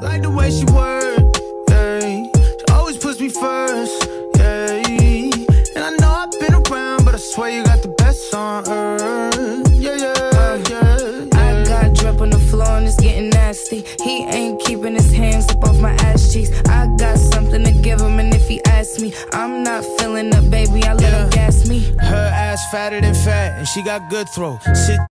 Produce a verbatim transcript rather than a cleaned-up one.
Like the way she work, yeah. She always puts me first, yeah. And I know I've been around, but I swear you got the best on earth, yeah, yeah, yeah, yeah. I got drip on the floor and it's getting nasty. He ain't keeping his hands up off my ass cheeks. I got something to give him, and if he asks me, I'm not feeling up, baby, I let yeah. him gas me. Her ass fatter than fat, and she got good throw. Sit